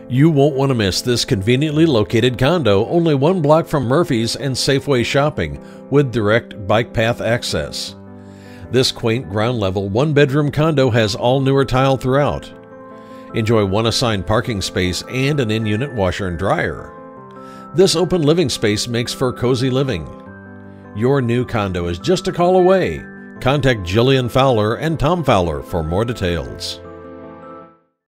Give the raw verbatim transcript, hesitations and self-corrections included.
You won't want to miss this conveniently located condo, only one block from Murphys and Safeway shopping, with direct bike path access. This quaint ground-level one-bedroom condo has all newer tile throughout. Enjoy one assigned parking space and an in-unit washer and dryer. This open living space makes for cozy living. Your new condo is just a call away. Contact Jillian Fowler and Tom Fowler for more details.